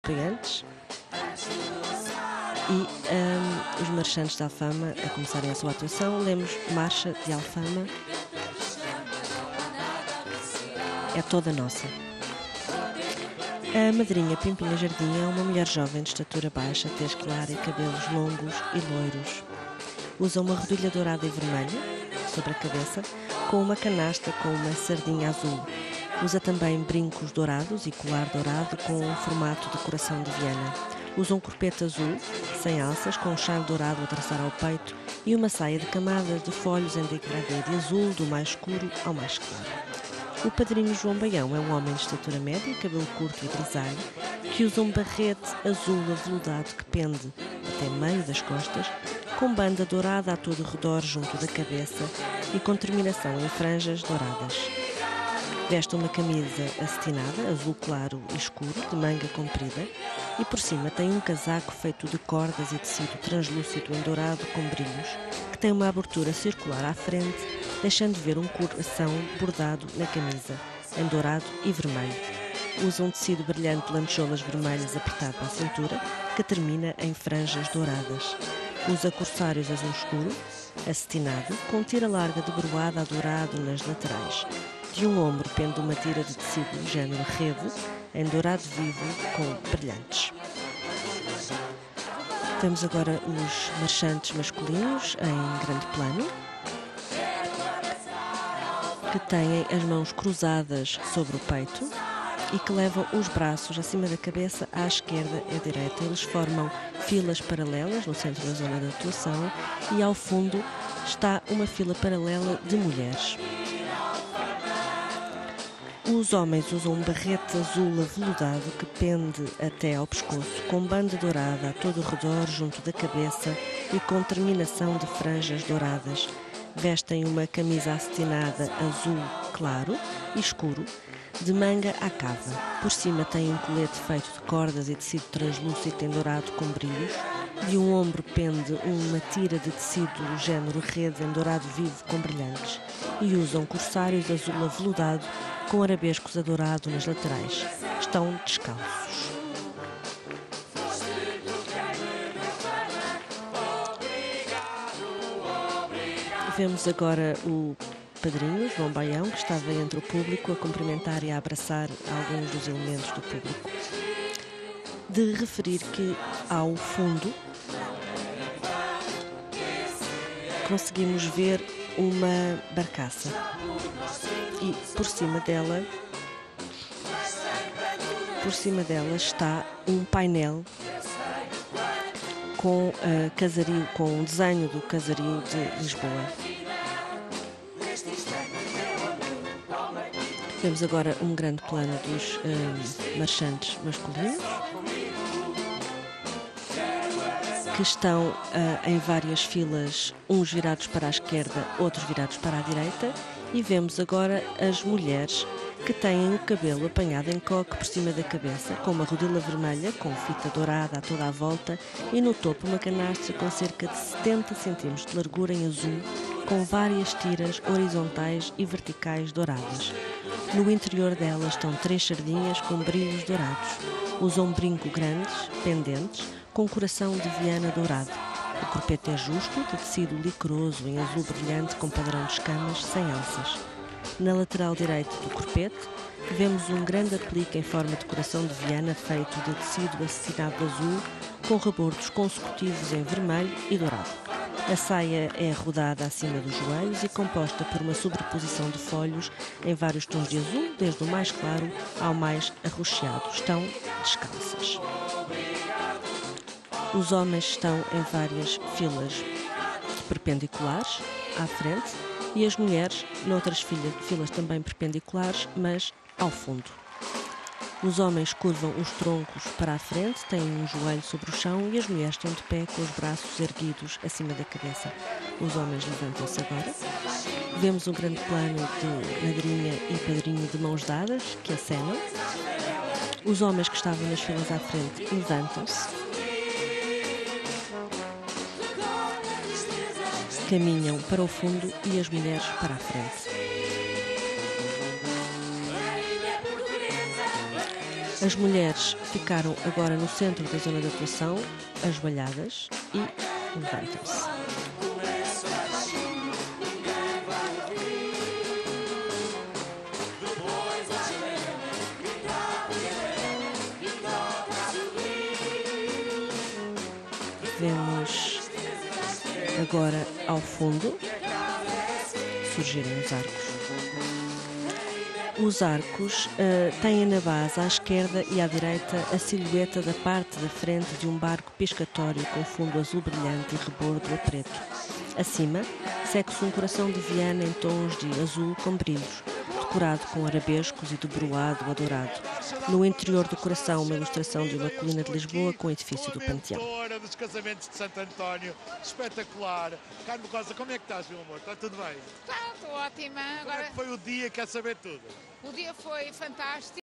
Gigantes e os Marchantes de Alfama a começarem a sua atuação. Lemos Marcha de Alfama, é toda nossa. A madrinha Pimpinha Jardim é uma mulher jovem de estatura baixa, tez clara e cabelos longos e loiros. Usa uma rodilha dourada e vermelha sobre a cabeça, com uma canasta com uma sardinha azul. Usa também brincos dourados e colar dourado com um formato de coração de Viana. Usa um corpete azul, sem alças, com um chale dourado a traçar ao peito e uma saia de camadas de folhos em degradê de azul, do mais escuro ao mais claro. O padrinho João Baião é um homem de estatura média, cabelo curto e grisalho, que usa um barrete azul aveludado que pende até meio das costas, com banda dourada a todo o redor junto da cabeça e com terminação em franjas douradas. Veste uma camisa acetinada, azul claro e escuro, de manga comprida, e por cima tem um casaco feito de cordas e tecido translúcido em dourado com brilhos, que tem uma abertura circular à frente, deixando ver um coração bordado na camisa, em dourado e vermelho. Usa um tecido brilhante de lantejoulas vermelhas apertado à cintura, que termina em franjas douradas. Usa corsários azul escuro, acetinado, com tira larga de broada a dourado nas laterais. De um ombro pende uma tira de tecido género rede, em dourado vivo com brilhantes. Temos agora os marchantes masculinos em grande plano, que têm as mãos cruzadas sobre o peito e que levam os braços acima da cabeça à esquerda e à direita. Eles formam filas paralelas no centro da zona de atuação e ao fundo está uma fila paralela de mulheres. Os homens usam um barrete azul aveludado que pende até ao pescoço, com banda dourada a todo o redor junto da cabeça e com terminação de franjas douradas. Vestem uma camisa acetinada azul claro e escuro, de manga à cava. Por cima tem um colete feito de cordas e tecido translúcido em dourado com brilhos. De um ombro pende uma tira de tecido do género rede em dourado vivo com brilhantes. E usam corsários azul aveludado com arabescos a dourado nas laterais. Estão descalços. Vemos agora o padrinho, João Baião, que estava entre o público a cumprimentar e a abraçar alguns dos elementos do público. De referir que ao fundo conseguimos ver uma barcaça e por cima dela está um painel com casario, com um desenho do casario de Lisboa. Temos agora um grande plano dos marchantes masculinos, que estão em várias filas, uns virados para a esquerda, outros virados para a direita, e vemos agora as mulheres que têm o cabelo apanhado em coque por cima da cabeça, com uma rodila vermelha, com fita dourada a toda a volta, e no topo uma canastra com cerca de 70 cm de largura em azul, com várias tiras horizontais e verticais douradas. No interior dela estão 3 sardinhas com brilhos dourados. Usam um brinco grandes, pendentes, com coração de Viana dourado. O corpete é justo, de tecido licoroso em azul brilhante com padrão de escamas, sem alças. Na lateral direita do corpete, vemos um grande aplique em forma de coração de Viana feito de tecido acetinado azul, com rebordos consecutivos em vermelho e dourado. A saia é rodada acima dos joelhos e composta por uma sobreposição de folhos em vários tons de azul, desde o mais claro ao mais arroxeado. Estão descalças. Os homens estão em várias filas perpendiculares à frente e as mulheres noutras filas também perpendiculares, mas ao fundo. Os homens curvam os troncos para a frente, têm um joelho sobre o chão e as mulheres estão de pé com os braços erguidos acima da cabeça. Os homens levantam-se agora. Vemos um grande plano de madrinha e padrinho de mãos dadas, que acenam. Os homens que estavam nas filas à frente levantam-se. Caminham para o fundo e as mulheres para a frente. As mulheres ficaram agora no centro da zona de atuação, ajoelhadas e levantam-se. Vemos agora ao fundo surgirem os arcos. Os arcos têm na base à esquerda e à direita a silhueta da parte da frente de um barco pescatório com fundo azul brilhante e rebordo a preto. Acima, segue-se um coração de Viana em tons de azul com brilhos, decorado com arabescos e dobroado a dourado. No interior do coração, uma ilustração de uma colina de Lisboa com o edifício do Panteão. Dos casamentos de Santo António, espetacular. Carmo Costa, como é que estás, meu amor? Está tudo bem? Estou ótima. Como é que foi o dia? Quer saber tudo? O dia foi fantástico.